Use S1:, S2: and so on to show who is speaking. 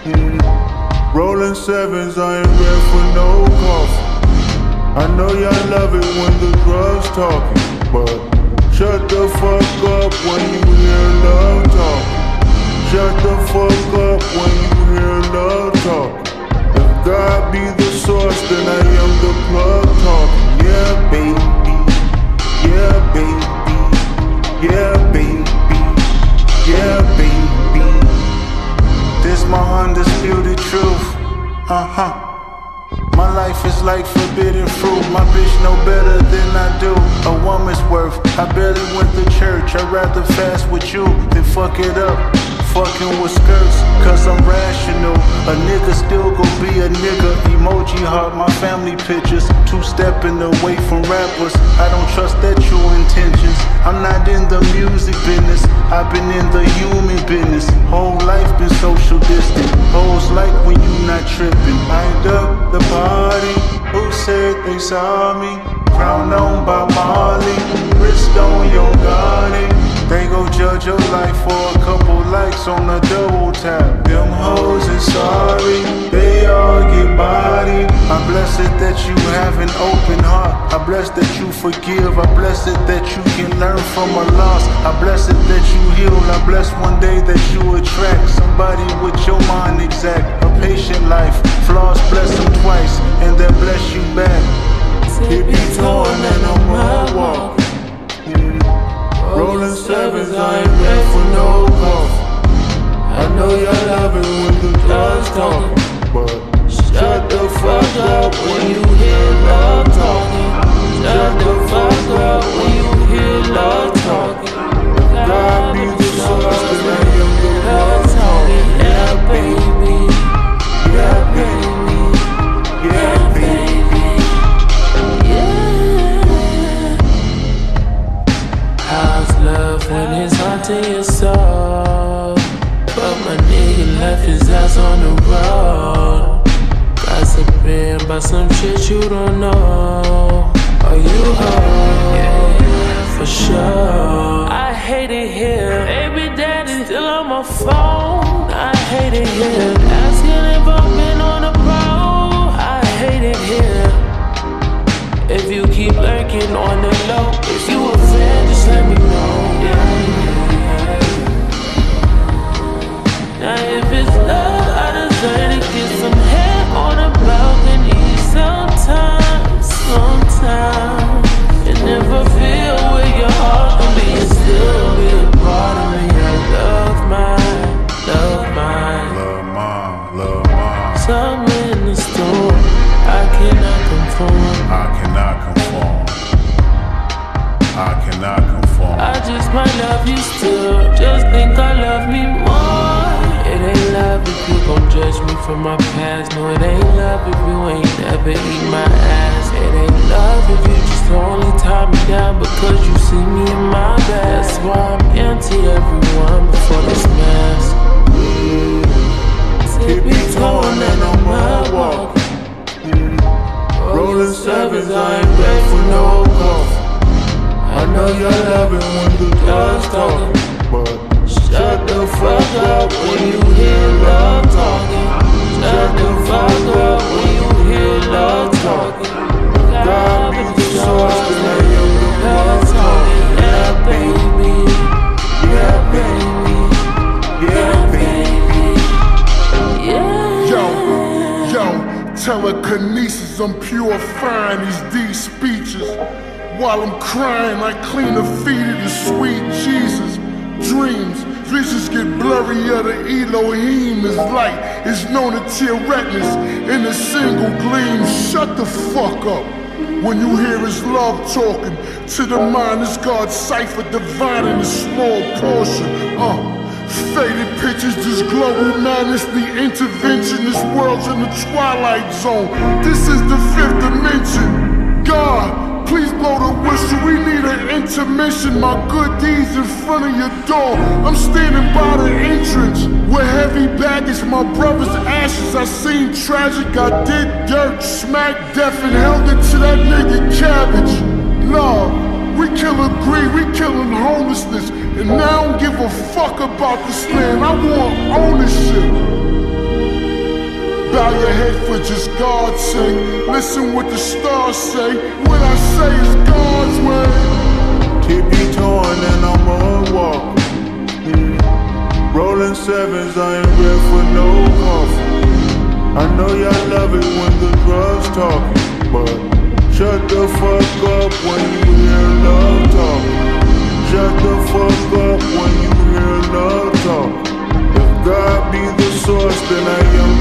S1: Rolling sevens, I ain't ready for no coffee. I know y'all love it when the drugs talking, but shut the fuck up when you hear love talking. Shut the fuck up when you hear love talking. If God be the source, then I am the plug talking. Yeah, baby. Yeah, baby. Yeah, baby. Yeah, baby. This my undisputed truth. My life is like forbidden fruit. My bitch know better than I do. A woman's worth. I barely went to church. I'd rather fast with you than fuck it up. Fucking with skirts, cause I'm rational. A nigga still gon' be a nigga. Emoji heart, my family pictures. Two-stepping away from rappers. I don't trust their true intentions. I'm not in the music business. I've been in the human business. Whole life been social distant. Hoes like when you not tripping. I up the party. Who said they saw me? Crown on by Marley. Wrist on your garden. They go judge your life for a couple likes on a double tap. Them hoes is sorry, they all get body. I'm blessed that you have an open heart. I'm blessed that you forgive. I'm blessed that you can learn from a loss. I'm blessed that you heal. I'm blessed one day that you attract somebody with your mind exact. A patient life, flaws bless them twice, and then bless you back. Keep me torn and I'm well walking. Rolling sevens, I ain't ready for no coffee. I know y'all love it when the drugs talking, but shut the fuck up when you hear love talking. Shut the fuck up when you hear love talking. God be the source, then I am the love talking. Yeah, baby. Yeah, baby. Yeah, baby. Yeah. How's love when it's haunting your soul? But my nigga left his ass on the road. Gossiping about some shit you don't know. Are you home? Yeah, for sure. I hate it here. Baby daddy still on my phone. I hate it here. Asking if I've been on the road. I hate it here. If you keep lurking on the low, if you a fan, just let me know. Yeah. Now if it's love, I deserve to get some head on a balcony. Sometimes and never feel where your heart can be and still be a part of me. I love mine. Love mine. Something in the storm, I cannot conform. I just might love you still, just think I love me more. It ain't love if you gon' judge me for my past. No, it ain't love if you ain't never eat my ass. It ain't love if you just only tie me down because you see me in my best. That's why I'm empty everyone before this mess. Keep me torn and I'm well walking. Rolling sevens, I ain't ready for no coffee. I know y'all love it when the drugs talking, but shut the fuck up when you hear love talking. Shut the fuck up when you hear love talking. God be the source, then I am the love talking. Yeah, baby. Yeah, baby. Yeah, baby.
S2: Yo, telekinesis, I'm purifying these deep speeches. While I'm crying, I clean the feet of the sweet Jesus. Dreams, visions get blurrier. The Elohim is light. It's known to tear retinas in a single gleam. Shut the fuck up when you hear his love talking. To the mind, it's God's cipher, divine in a small portion. Faded pictures, this global madness, the intervention. This world's in the twilight zone. This is the fifth dimension. God, please blow the whistle, we need an intermission. My good deeds in front of your door. I'm standing by the entrance with heavy baggage, my brother's ashes. I seen tragic, I did dirt, smacked death and held it to that nigga Cabbage. Love, we killing greed, we killing homelessness. And now I don't give a fuck about this land, I want ownership. head for just God's sake. Listen what the stars say when I say it's God's way.
S1: Tippy toeing and I'm a walker. Rolling sevens, I ain't ready for no coffee. I know y'all love it when the drugs talking, but shut the fuck up when you hear love talking. Shut the fuck up when you hear love talk. If God be the source, then I am